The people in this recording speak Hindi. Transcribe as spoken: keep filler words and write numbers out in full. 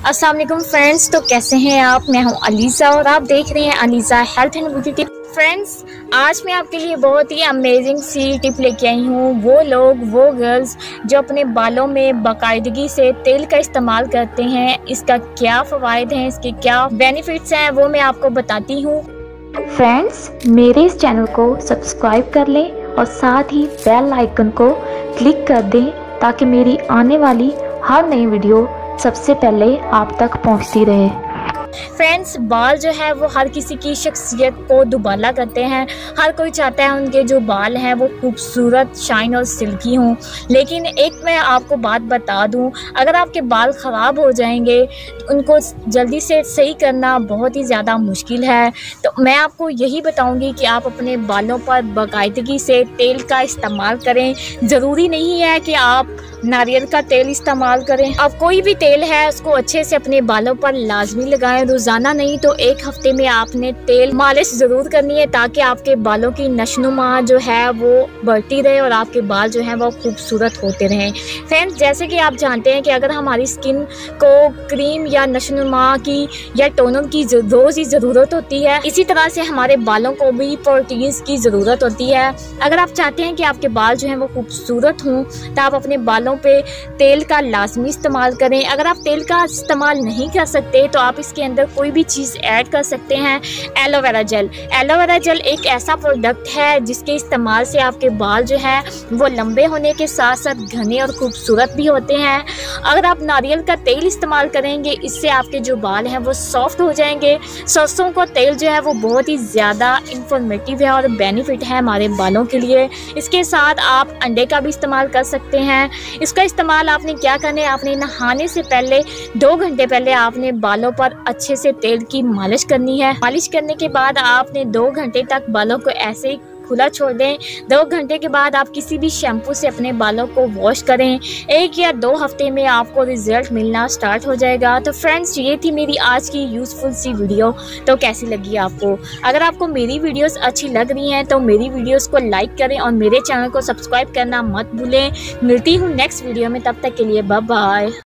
अस्सलाम वालेकुम फ्रेंड्स, तो कैसे हैं आप। मैं हूं अलीज़ा और आप देख रहे हैं Aliza health and beauty tip. Friends, आज मैं आपके लिए बहुत ही अमेजिंग सी टिप लेके आई हूँ। वो लोग, वो गर्ल्स जो अपने बालों में बाकायदगी से तेल का इस्तेमाल करते हैं, इसका क्या फ़वाइद हैं, इसके क्या बेनिफिट्स हैं, वो मैं आपको बताती हूँ। फ्रेंड्स, मेरे इस चैनल को सब्सक्राइब कर लें और साथ ही बेल आइकन को क्लिक कर दें ताकि मेरी आने वाली हर नई वीडियो सबसे पहले आप तक पहुंचती रहे। फ्रेंड्स, बाल जो है वो हर किसी की शख्सियत को दुबाला करते हैं। हर कोई चाहता है उनके जो बाल हैं वो खूबसूरत, शाइन और सिल्की हों। लेकिन एक मैं आपको बात बता दूं, अगर आपके बाल ख़राब हो जाएंगे उनको जल्दी से सही करना बहुत ही ज़्यादा मुश्किल है। तो मैं आपको यही बताऊंगी कि आप अपने बालों पर बाकायदगी से तेल का इस्तेमाल करें। ज़रूरी नहीं है कि आप नारियल का तेल इस्तेमाल करें। अब कोई भी तेल है उसको अच्छे से अपने बालों पर लाजमी लगाएं। रोज़ाना नहीं तो एक हफ्ते में आपने तेल मालिश ज़रूर करनी है ताकि आपके बालों की नशनुमा जो है वो बढ़ती रहे और आपके बाल जो है वो खूबसूरत होते रहें। फ्रेंड्स, जैसे कि आप जानते हैं कि अगर हमारी स्किन को क्रीम या नशनुमा की या टोनर की रोज़ ही ज़रूरत होती है, इसी तरह से हमारे बालों को भी प्रोटीन्स की ज़रूरत होती है। अगर आप चाहते हैं कि आपके बाल जो हैं वो खूबसूरत हों तो आप अपने बालों पे तेल का लाजमी इस्तेमाल करें। अगर आप तेल का इस्तेमाल नहीं कर सकते तो आप इसके अंदर कोई भी चीज़ ऐड कर सकते हैं। एलोवेरा जेल एलोवेरा जेल एक ऐसा प्रोडक्ट है जिसके इस्तेमाल से आपके बाल जो है वो लंबे होने के साथ साथ घने और खूबसूरत भी होते हैं। अगर आप नारियल का तेल इस्तेमाल करेंगे इससे आपके जो बाल हैं वो सॉफ्ट हो जाएंगे। सरसों का तेल जो है वो बहुत ही ज़्यादा इंफॉर्मेटिव है और बेनिफिट है हमारे बालों के लिए। इसके साथ आप अंडे का भी इस्तेमाल कर सकते हैं। इसका इस्तेमाल आपने क्या करना है, आपने नहाने से पहले दो घंटे पहले आपने बालों पर अच्छे से तेल की मालिश करनी है। मालिश करने के बाद आपने दो घंटे तक बालों को ऐसे ही खुला छोड़ दें। दो घंटे के बाद आप किसी भी शैम्पू से अपने बालों को वॉश करें। एक या दो हफ्ते में आपको रिजल्ट मिलना स्टार्ट हो जाएगा। तो फ्रेंड्स, ये थी मेरी आज की यूज़फुल सी वीडियो। तो कैसी लगी आपको? अगर आपको मेरी वीडियोस अच्छी लग रही हैं तो मेरी वीडियोस को लाइक करें और मेरे चैनल को सब्सक्राइब करना मत भूलें। मिलती हूँ नेक्स्ट वीडियो में, तब तक के लिए बाय बाय।